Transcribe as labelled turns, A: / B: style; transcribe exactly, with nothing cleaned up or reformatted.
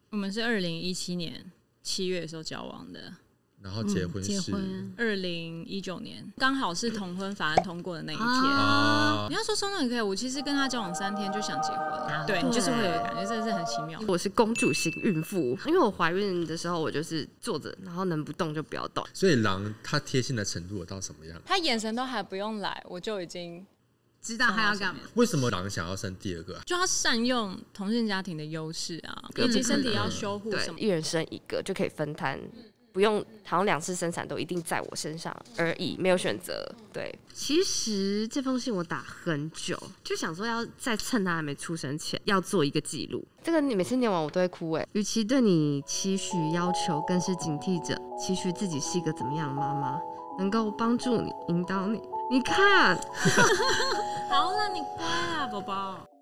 A: 我们是二零一七年七月的时候交往的。
B: 然后结婚是
A: 二零一九年，刚好是同婚法案通过的那一天。
B: 啊、
A: 你要说冲动也可以，我其实跟他交往三天就想结婚了，啊、对你就是会有感觉，真的是很奇妙。
C: 我是公主型孕妇，因为我怀孕的时候我就是坐着，然后能不动就不要动。
B: 所以狼他贴心的程度有到什么样？
A: 他眼神都还不用来，我就已经
D: 知道他要干嘛。
B: 为什么狼想要生第二个、啊？
A: 就要善用同性家庭的优势啊，以及身体要修护什么，
C: 一人生一个就可以分摊。不用，好像两次生产都一定在我身上而已，没有选择。对，其实这封信我打很久，就想说要在趁他还没出生前要做一个记录。这个你每次念完我都会哭哎。与其对你期许要求，更是警惕着，期许自己是一个怎么样的妈妈，能够帮助你、引导你。你看，
A: 好了，你乖啊，宝宝。